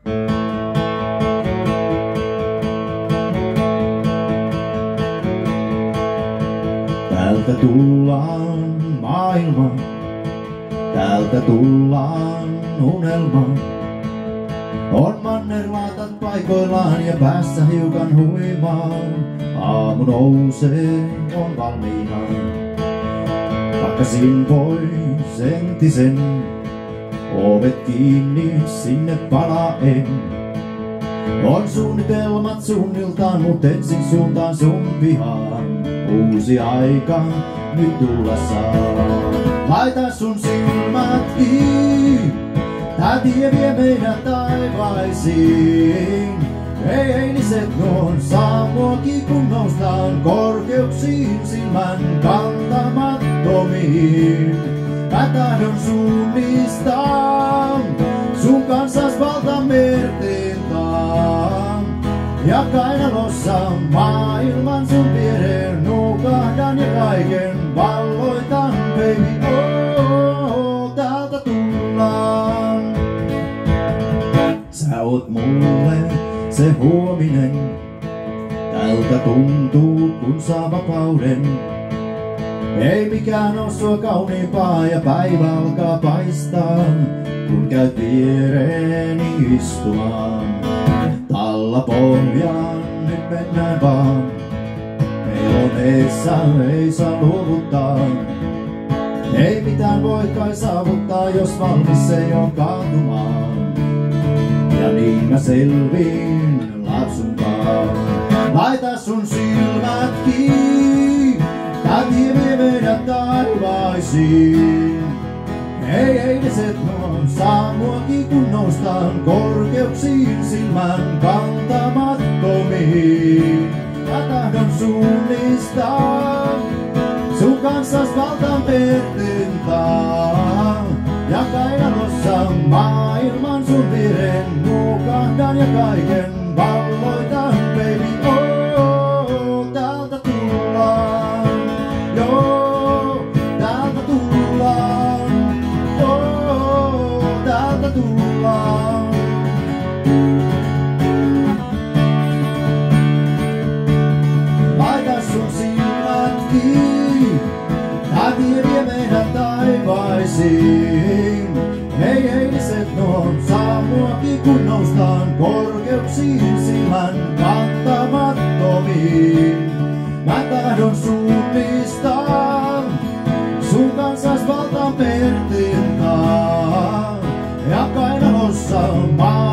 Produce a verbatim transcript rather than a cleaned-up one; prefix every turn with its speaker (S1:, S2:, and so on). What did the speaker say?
S1: Täältä tullaan maailma, täältä tullaan unelma. On mannerlaatat paikoillaan ja päässä hiukan huimaan. Aamu nousee, on valmiina. Pakkasin pois entisen, ovet kiinni, sinne palaen. On suunnitelmat suunniltaan, mut ensin suuntaan sun pihaan. Uusi aika nyt tulla saa. Laita sun silmät kiinni, tää tie vie meidät taivaisiin. Ei eiliset nuon saa muoki, kun noustaan korkeuksiin silmän kantamattomiin. Mä tahdon suunnistaa sun kansas valtamerteen taan. Ja kainalossa maailman sun viereen nukahdan ja kaiken valloitan, baby. Oh, täältä tullaan. Sä oot mulle se huominen, tältä tuntuu kun saa vapauden. Ei mikään oo sua kauniimpaa ja päivä alkaa paistaa, kun käyt viereeni istumaan. Talla pohjaan nyt mennään vaan, meillä on eessä, ei saa luovuttaa. Ei mitään voi kai saavuttaa, jos valmis ei oo kaatumaan. Ja niin mä selviin lapsunkaan. Laita sun silmät kiinni, tää tie vie meidät taivaisiin. Ei eiliset nuon saa muoki, kun noustaan korkeuksiin silmän kantamattomiin. Mä tahdon suunnistaa sun kanssas valtamerten taan. Ja kainalossa maailman sun viereen nukahdan ja kaiken valloitan, baby. Oh, täältä tullaan. Joo, täältä tullaan. Oh, täältä tullaan. Laita sun silmät kiinni, tää tie vie meidät taivaisiin. Ei eiliset nuon saa muoki, kun noustaan korkeuksiin silmän kantamattomiin. Mä tahdon suunnistaa sun kansas valtamerten taan. Ja kainalossa maa